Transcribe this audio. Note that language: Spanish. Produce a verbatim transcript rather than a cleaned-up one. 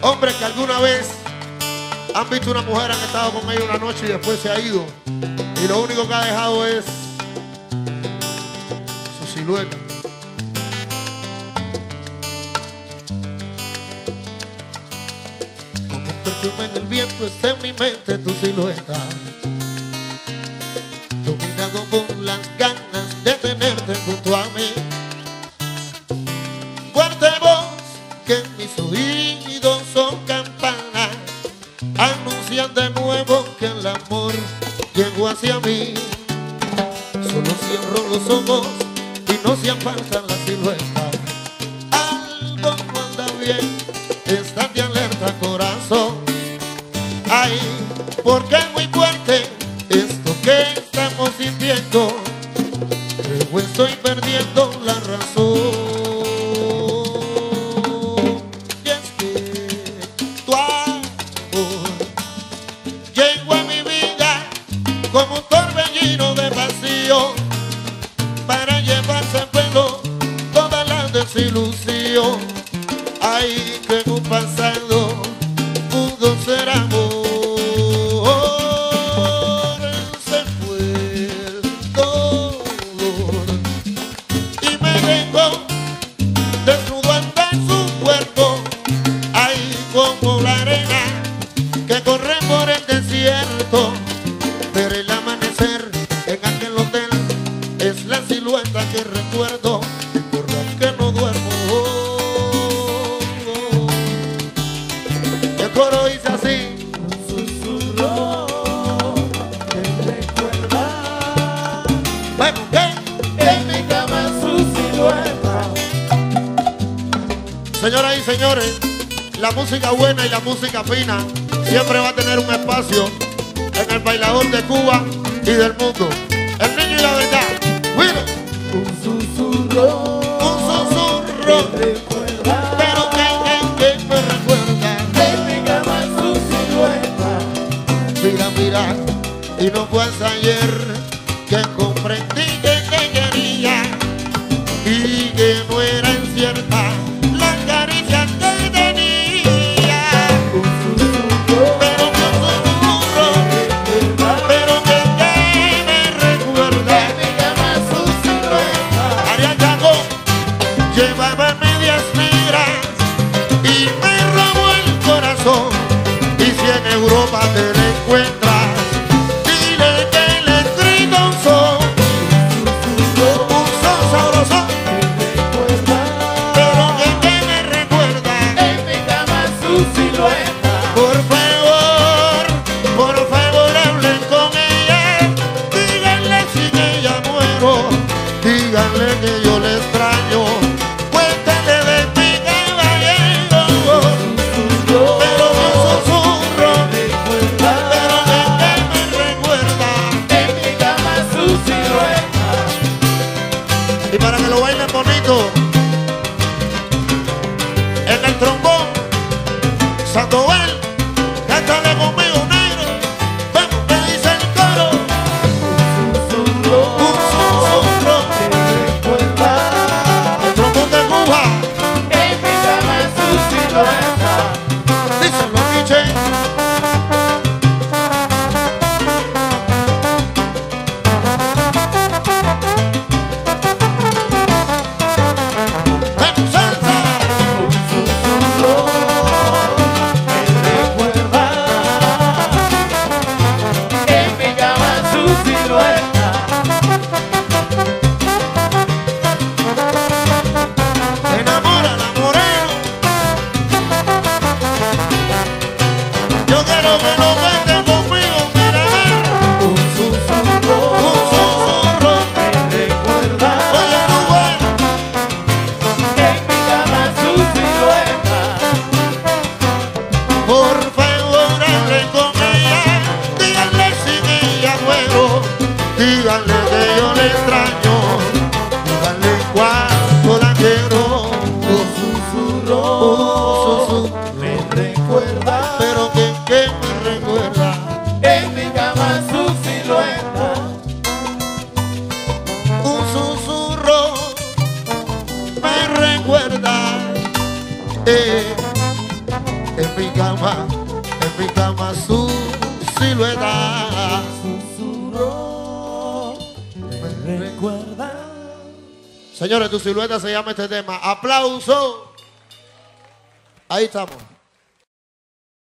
Hombres que alguna vez han visto una mujer, han estado con ella una noche y después se ha ido. Y lo único que ha dejado es su silueta. Como un perfume en el viento está en mi mente tu silueta. Dominado por las ganas de tenerte junto a mí. Fuerte voz que en mis oídos son campanas, anuncian de nuevo que el amor llegó hacia mí. Solo cierro los ojos y no se apartan las siluetas. Algo no anda bien, estate alerta corazón. Ay, porque es muy fuerte esto que estamos sintiendo. Creo estoy perdiendo la razón. Y es que tu amor llegó a mi vida como un torbellino de pasión, para llevarse al pelo toda la desilusión. Ay, que en un pasado pudo ser amor. Se fue el dolor y me dejó desnudo ante su cuerpo. Ay, como la arena que corre por el desierto. Pero el amanecer en aquel hotel es la silueta que recuerdo, y por la que no duermo. El coro dice así: Susurró, te recuerda. bueno, ¿qué? En mi cama su silueta. Señoras y señores, la música buena y la música fina siempre va a tener un espacio en el bailador de Cuba y del mundo. El niño y la verdad. Mira, Un susurro, un susurro, te recuerda. pero que, que, que me recuerda. En mi cama su silueta. Mira, mira, y no fue hasta ayer que comprendí que te quería y que no eran ciertas las caricias que tenía. Un susurro, Pero que un susurro, te recuerda. pero que, que me recuerda. En mi cama su silueta. Ariel Chaco llevaba medias negras y me robó el corazón. Y si en Europa te la encuentras, dile que le escribo un son, un son sabroso, pero que, que me recuerda. En mi cama su silueta. Por favor, por favor hablen con ella, díganle si que ella muero, díganle que yo le extraño, cuéntale de mi caballero, pero que un susurro, pero que, que me recuerda. En mi cama su silueta. Y para que lo bailen bonito, en el trombón, Sandoval, cántale conmigo, negro. Vamos, que dice el coro. Susurro, Un susurro, te recuerda. el trombón de Cuba. En mi cama su silueta. Díselo, Miche. Vamos, salsa. Susurro, te recuerda. En mi cama su silueta. Enamora la moreno. Yo quiero que lo cuenten conmigo, mira, ver. Un susurro, Un susurro, te recuerda. oye, Rubén. En mi cama su silueta. Por favor, hablen con ella, díganle si ella muero, díganle que yo le extraño, díganle cuánto la quiero. Un susurro, Un susurro, me recuerda. pero que, que me recuerda. En mi cama su silueta. Un susurro me recuerda. Eh, en mi cama, en mi cama su silueta. Susurro, me recuerda. Señores, tu silueta se llama este tema. ¡Aplauso! Ahí estamos.